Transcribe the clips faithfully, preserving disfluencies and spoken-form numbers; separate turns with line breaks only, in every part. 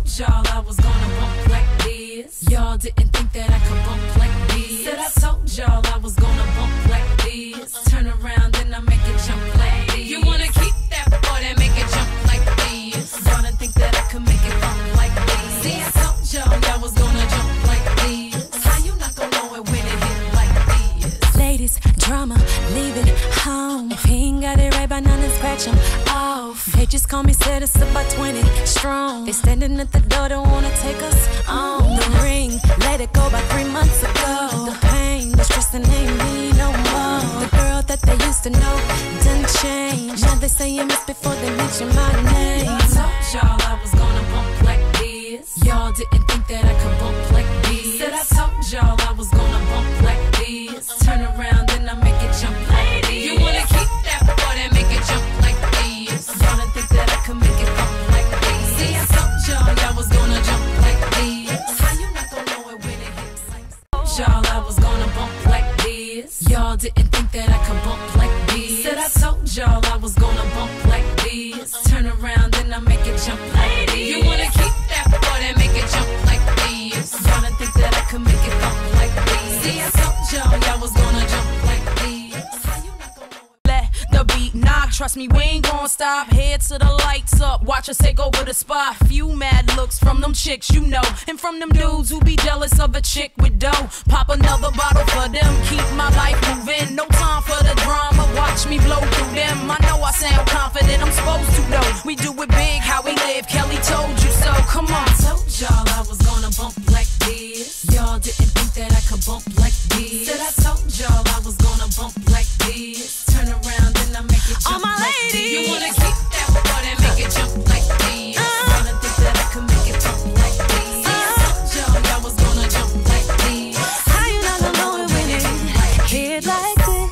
y'all I was gonna bump like this. Y'all didn't think that I could bump like this. Said I told y'all I was gonna bump like this. Turn around and I make it jump like this. You wanna keep that boy that make it jump like this. Y'all didn't think that I could make it bump like this. See, I told y'all y'all was gonna jump like this. How you not gonna know it when it hit like this?
Ladies, drama, leave it home. If he ain't got it right by now, then scratch him off. They just call me said it's about twenty strong. They standing at the door, don't wanna take us on. The ring, let it go by three months ago. The pain, the stress, and ain't me no more. The girl that they used to know done changed. Now they say you miss before they mention my name.
I told y'all I was gonna bump like this. Y'all didn't think that I could bump like this. Said I told y'all I was gonna bump like this. Turn around and I make it jump like this. You wanna keep that boy that make it jump like this. Y'all didn't think that I could make it bump like this. See, I told y'all y'all was gonna jump like this. How you not gonna know it when it hits like this? Y'all I was gonna bump like this. Y'all didn't think that I could bump like this. Said I told y'all I was gonna bump like this. Turn around and I make it jump like this. You wanna keep that boy that make it jump like this. Y'all didn't think that I could make it bump like this. See, I told y'all y'all was gonna jump like this. How you not gonna know it?
Let the beat knock, trust me, we ain't gon' stop. Head to the lights up, watch us take over the spot. Few mad looks from them chicks, you know, and from them dudes who be jealous of a chick with dough. Pop another bottle for them, keep my life moving. No time for the drama, watch me blow through them. I know I sound confident, I'm supposed to know. We do it big, how we live, Kelly told you so. Come on.
I told y'all I was gonna bump like this. Y'all didn't think that I could bump like this. Said I told y'all I was gonna bump like this. Turn around and I make it jump
All my
like
ladies.
this. You wanna keep that boy that make it jump like this. Y'all didn't think that I could make it jump like this. See, I told y'all y'all was gonna jump like this.
How you not gonna know it when it hit like this?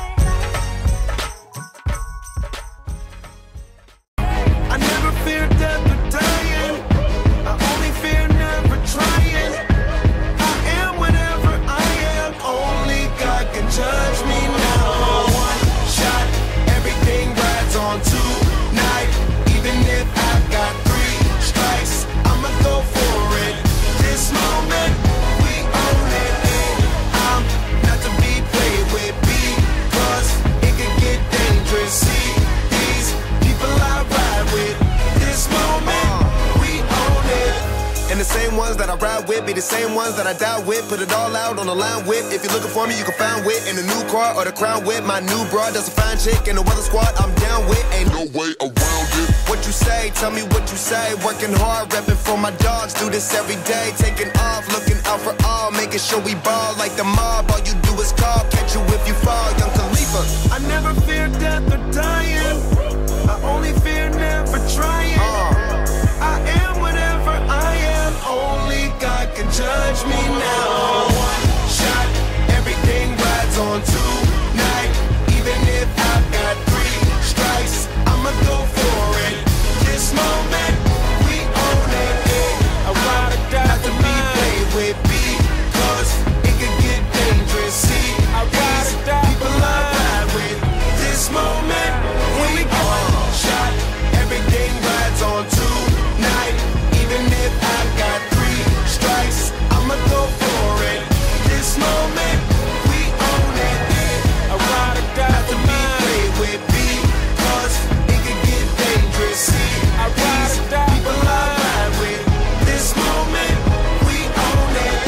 I never fear death or dying. I only fear never trying. I am whatever I am. Only God can judge me now. One shot, everything rides on tonight. Even if I've got three strikes, I'ma go for it. This moment, we own it. And I'm not to be played with because it can get dangerous. See these people I ride with. This moment, we own it. And the same ones that I ride with be the same ones that I die with. Put it all out on the line with. If you're looking for me, you can find wit in the new car or the crown with. My new broad does a fine chick in the weather squad. I'm down with. Ain't no way around it. What you say? Tell me what you say. Working hard, repping for my dogs. Do this every day. Taking off, looking out for all. Making sure we ball like the mob. All you do is call. Catch you if you fall. Young Khalifa. I never fear death or dying. I only fear never trying. Uh. I am whatever I am. Only God can judge me now. One shot, everything rides on tonight. Even if I've got three strikes, I'ma go for it. This moment, we own it. I ride or die not to be played with because it can get dangerous. See, I ride or die people I ride with. This moment, we own it. Shot, everything rides on tonight. Even if I've got three strikes, I'ma go for it. This moment, we own it. I ride or die not to be played with because it can get dangerous. See, I ride or die people I ride with. This moment, we own it.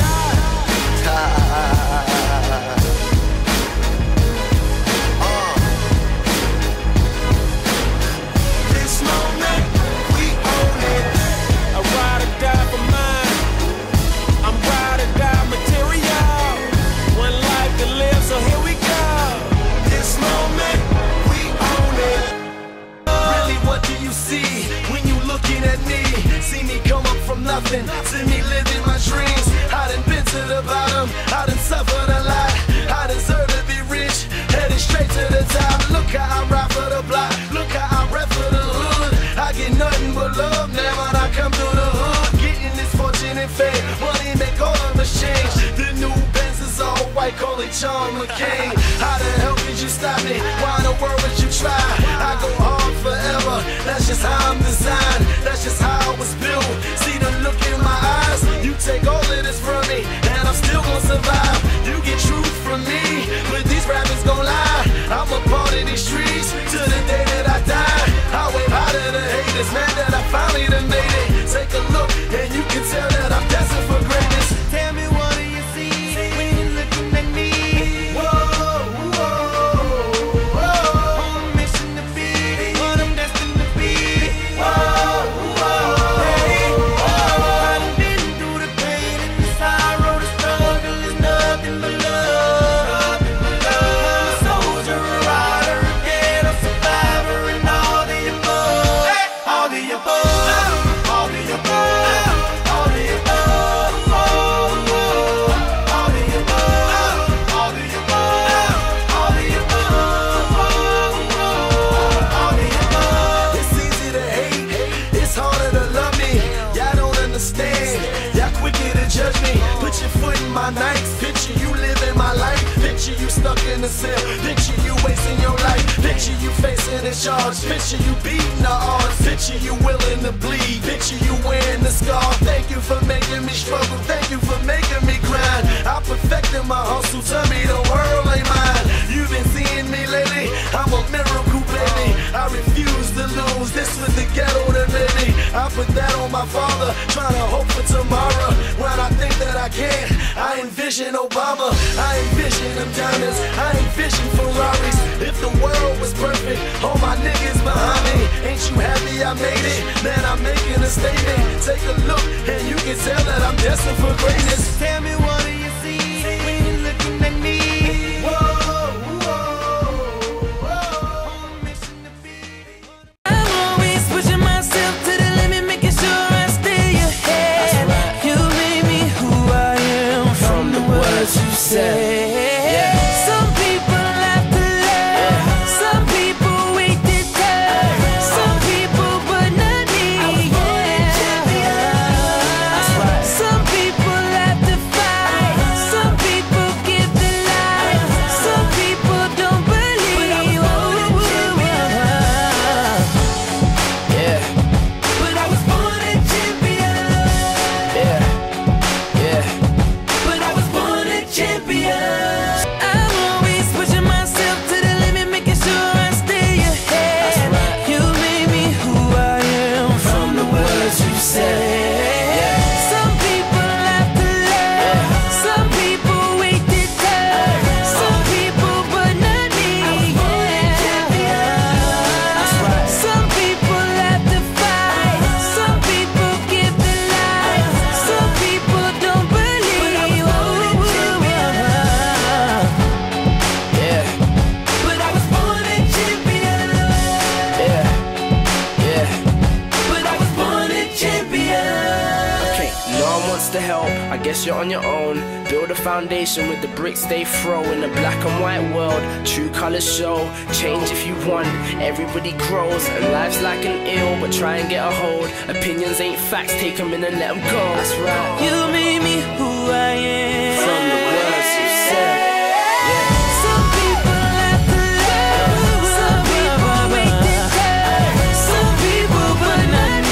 uh. This moment, we own it. I ride or die for mine. I'm ride or die material. One life to live, so here we go. This moment, we own it. Really, what do you see when you looking at me? See me come up from nothing, see me living my dreams. I done been to the bottom, I done suffered a lot. I deserve to be rich, headed straight to the top. Look how I ride for the block, look how I rap for the hood. I get nothing but love now when I come through the hood. Getting this fortune and fame, money make all of us change. The new Benz is all white, call it John McCain. How the hell could you stop me? Why in the world would you try? I go hard forever, that's just how I'm designed. That's just how I was built. See the you stuck in a cell. Picture you wasting your life. Picture you facing a charge. Picture you beating the odds. Picture you willing to bleed. Picture you wearing the scar. Thank you for making me struggle. Thank you for making me grind. I perfected my hustle. Tell me the world ain't mine. You've been seeing me lately. I'm a miracle, baby. I refuse to lose. This was the ghetto that made me. I put that on my father. Trying to hope for tomorrow. When I think that I can't, I envision Obama. I envision them diamonds. I envision Ferraris. If the world was perfect, all my niggas behind me. Ain't you happy I made it? Man, I'm making a statement. Take a look and you can tell that I'm destined for greatness. Tell me, what do you see when you're looking at me? Whoa, whoa, whoa. On a mission to be.
I'm always pushing myself to the limit, making sure I stay ahead. Right. You made me who I am from, from the words you said.
To help, I guess you're on your own. Build a foundation with the bricks they throw. In a black and white world, true colors show. Change if you want, everybody grows. And life's like an ill, but try and get a hold. Opinions ain't facts, take them in and let them go. That's right.
You made me who I am
from the words you said. Yeah.
Some people have to love, some people wait to die, some people but not me.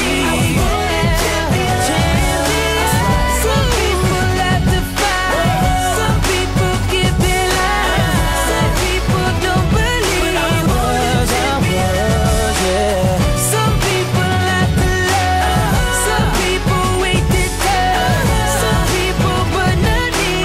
Some people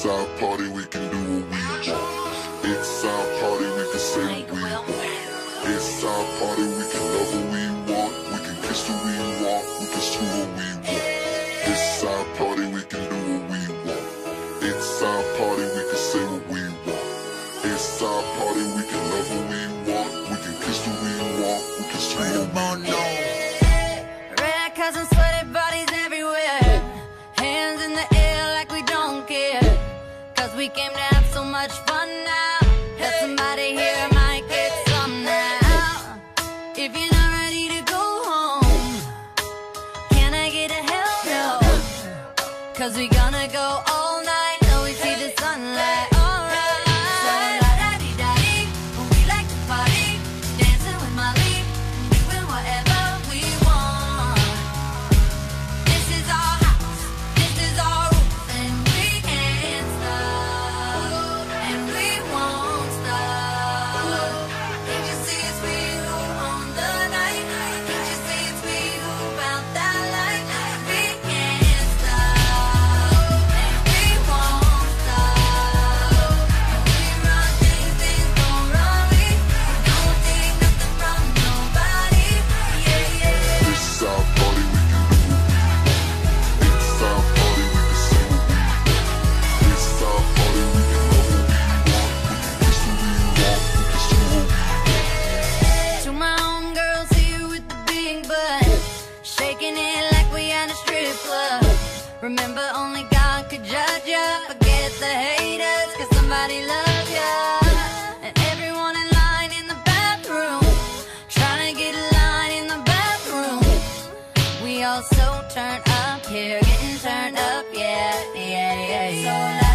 our party, we can do what we want. It's our party, we can say what we want. It's our party, we can love what we want. We can kiss who we want, we can screw what we want. It's our party, we can do what we want. It's our party, we can say what we want. It's our party, we can love what we want. We can kiss who we want, we can screw what we want.
Red cousins, sweaty bodies everywhere. Hands in the air like we don't care. Cause we came to have so much fun now. That somebody here might get some now. If you're not ready to go home, can I get a hell no? Cause we gonna go all night till we see the sunlight. Alright. So la-da-dee-da-dee, we like to party, dancing with Molly, doing whatever we want. This is our house, this is our rules, and we can't stop, and we won't stop. Can't you see it's we who own the night? Can't you see it's we who found that light? We can't stop, and we won't stop. We run things, things don't run me. We don't take nothing from nobody. Yeah, yeah.
This is our party, we can do what we want. It's our party, we can say what we want. It's our party, we can love what we want. We can kiss who we want, we can screw what we want.
To my homegirls here with the big butt, shaking it like we at a strip club. Remember, only God could judge ya. Forget the haters, cause somebody loves ya. And everyone in line in the bathroom, trying to get a line in the bathroom. We all so turned up here, getting turned up, yeah, yeah, yeah, yeah. So